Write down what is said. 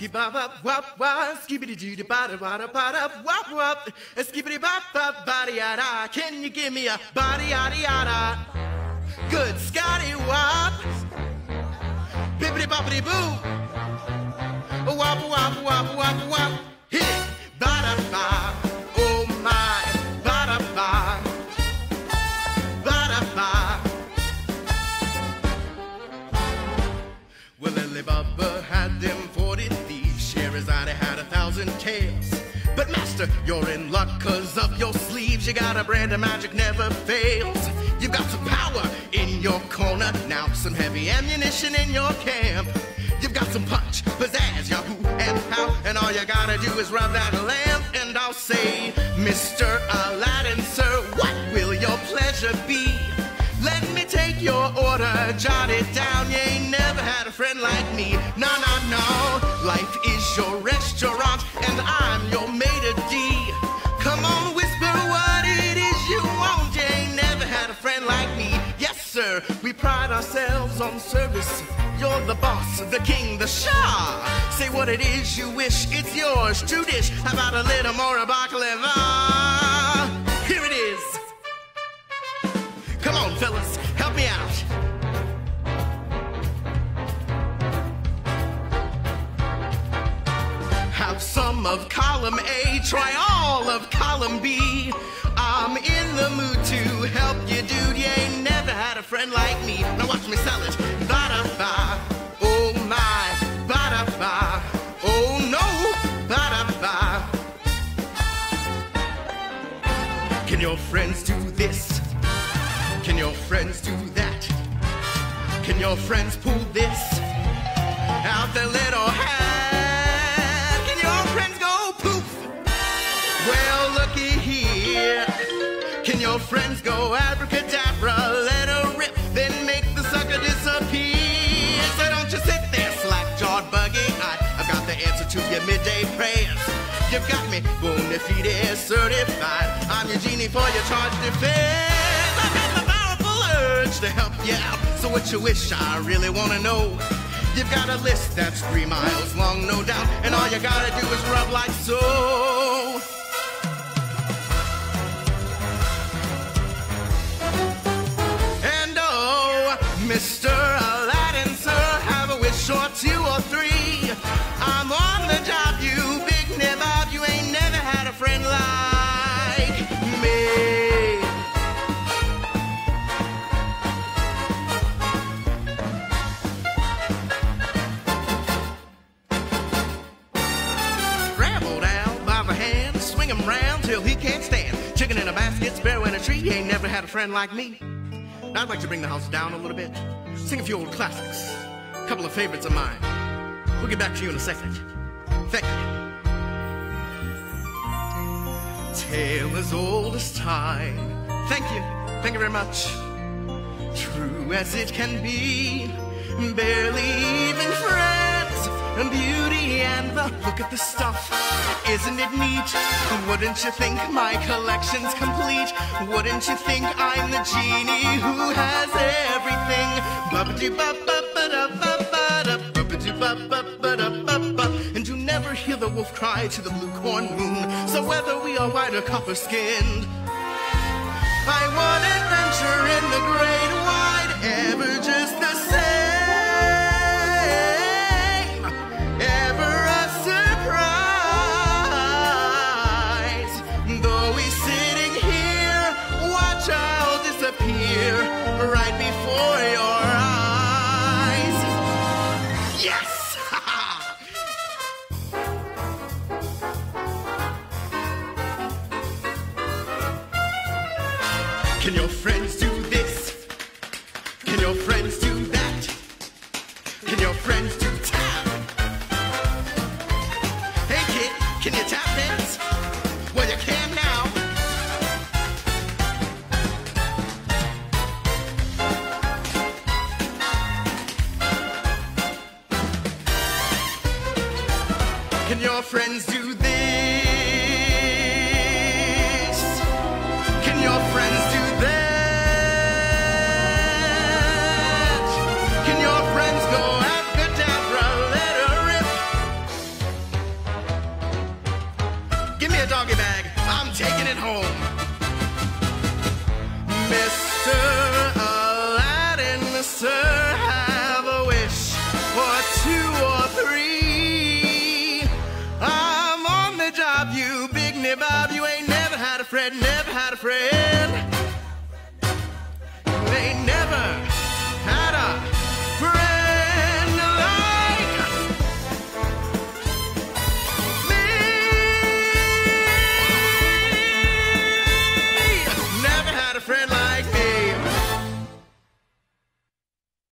bop bop wop wop, skibbity doo da ba da wop wop, skibbity bop bop body yada. Can you give me a body yada yada? Good Scotty wop, bibbity boppity boo, wop wop wop wop wop, hit it, ba da ba, oh my, ba da ba, ba da ba. Well, Lily Bubba had them 40 thieves, Sherazade had 1,000 tales. But master, you're in luck 'cause of your sleeves. You got a brand of magic never fails. You've got some power in your corner, now some heavy ammunition in your camp. You've got some punch, pizzazz, yahoo, and how, and all you gotta do is rub that lamp. And I'll say, Mr. Aladdin, sir, what will your pleasure be? Let me take your order, jot it down. You ain't never had a friend like me. No, no, no. Life is your restaurant, and I'm your maitre d'. Come on, whisper what it is you want. You ain't never had a friend like me. Yes, sir, we pride ourselves on service. You're the boss, the king, the Shah. Say what it is you wish, it's yours. True dish, how about a little more of baklava? Here it is. Come on, fellas, help me out. Have some of column A, try all of column B. I'm in the mood to help you, dude. You ain't never had a friend like me. Now watch me sell it. Ba-da-ba, oh my, ba-da-ba, oh no, ba-da-ba. Can your friends do this? Can your friends do that? Can your friends pull this out their little hat? Can your friends go poof? Well, looky here. Can your friends go abracadabra, let her rip, then make the sucker disappear? So don't you sit there slack-jawed buggy-eyed. I've got the answer to your midday prayers. You've got me bona fide certified. I'm your genie for your charged defense. To help you out, so what you wish, I really wanna know. You've got a list that's 3 miles long, no doubt, and all you gotta do is rub like so. And oh, Mr. Aladdin, sir, have a wish or 2 or 3. I'm on the job, you big nabob. You ain't never had a friend like me. Round till he can't stand. Chicken in a basket, sparrow in a tree. He ain't never had a friend like me. Now I'd like to bring the house down a little bit. Sing a few old classics. A couple of favorites of mine. We'll get back to you in a second. Thank you. Tale as old as time. Thank you. Thank you very much. True as it can be. Barely even friends. Beauty and the look at the stuff. Isn't it neat? Wouldn't you think my collection's complete? Wouldn't you think I'm the genie who has everything? And you never hear the wolf cry to the blue corn moon. So whether we are white or copper-skinned, I want adventure in the great wide, ever just the same. Right before your eyes. Yes! Can your friends do this? Can your friends do that? Can your friends do tap? Hey kid, can you tap dance? Well, you can now. Can your friends do this? Can your friends do that? Can your friends go abracadabra, let her rip? it home. Mr. Aladdin, sir, have a wish for 2 or 3. I'm on the job, you big nabob. You ain't never had a friend, never had a friend.